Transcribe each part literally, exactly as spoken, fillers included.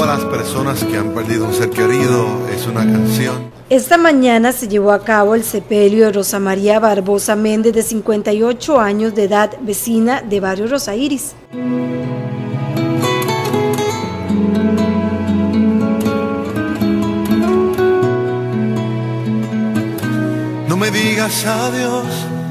las personas que han perdido un ser querido es una canción. Esta mañana se llevó a cabo el sepelio de Rosa María Barbosa Méndez, de cincuenta y ocho años de edad, vecina de Barrio Rosa Iris. No me digas adiós,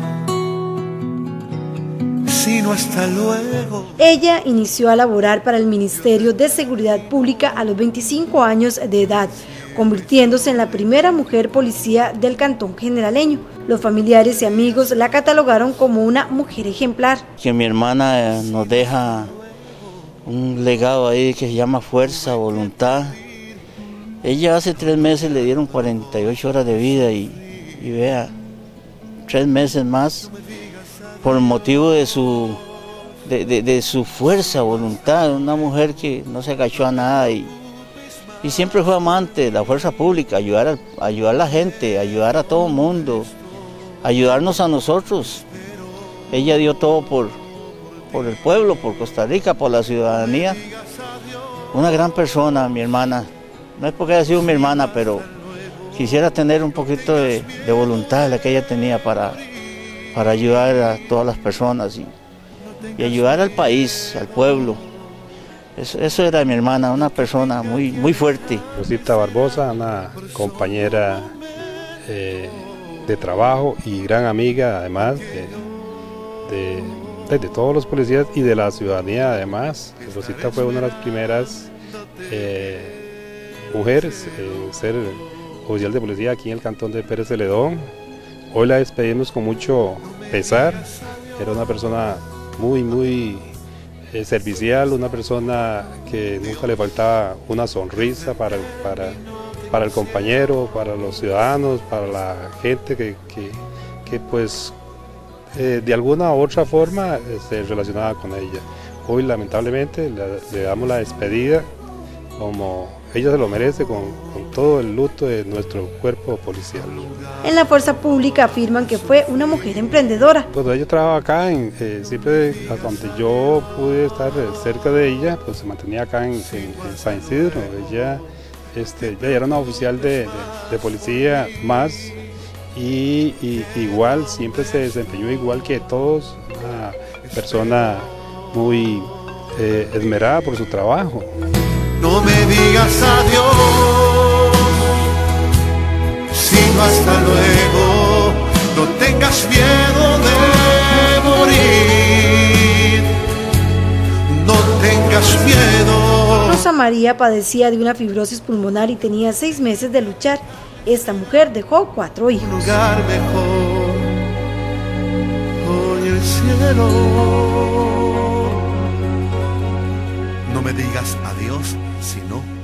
sino hasta luego. Ella inició a laborar para el Ministerio de Seguridad Pública a los veinticinco años de edad, convirtiéndose en la primera mujer policía del cantón generaleño. Los familiares y amigos la catalogaron como una mujer ejemplar. Que mi hermana nos deja un legado ahí que se llama fuerza, voluntad. Ella hace tres meses le dieron cuarenta y ocho horas de vida y, y vea, tres meses más por motivo de su, de, de, de su fuerza, voluntad, una mujer que no se agachó a nada y, y siempre fue amante de la fuerza pública, ayudar a, ayudar a la gente, ayudar a todo el mundo, ayudarnos a nosotros. Ella dio todo por, por el pueblo, por Costa Rica, por la ciudadanía. Una gran persona, mi hermana. No es porque haya sido mi hermana, pero quisiera tener un poquito de, de voluntad la que ella tenía para, para ayudar a todas las personas y, y ayudar al país, al pueblo. Eso, eso era mi hermana, una persona muy, muy fuerte. Rosita Barbosa, una compañera eh, de trabajo y gran amiga además de, de, de todos los policías y de la ciudadanía además. Rosita fue una de las primeras eh, mujeres en ser oficial de policía aquí en el cantón de Pérez Celedón. Hoy la despedimos con mucho pesar. Era una persona muy, muy eh, servicial, una persona que nunca le faltaba una sonrisa para, para, para el compañero, para los ciudadanos, para la gente que, que, que pues eh, de alguna u otra forma eh, se relacionaba con ella. Hoy lamentablemente le, le damos la despedida como ella se lo merece, con, con todo el luto de nuestro cuerpo policial. En la fuerza pública afirman que fue una mujer emprendedora. Cuando ella trabajaba acá, en, eh, siempre hasta donde yo pude estar cerca de ella, pues se mantenía acá en, en, en San Isidro. Ella, este, ella era una oficial de, de, de policía más y, y igual siempre se desempeñó igual que todos, una persona muy eh, esmerada por su trabajo. No me digas adiós, sino hasta luego. No tengas miedo de morir, no tengas miedo. Rosa María padecía de una fibrosis pulmonar y tenía seis meses de luchar. Esta mujer dejó cuatro hijos. Un lugar mejor, hoy el cielo. No me digas adiós, sino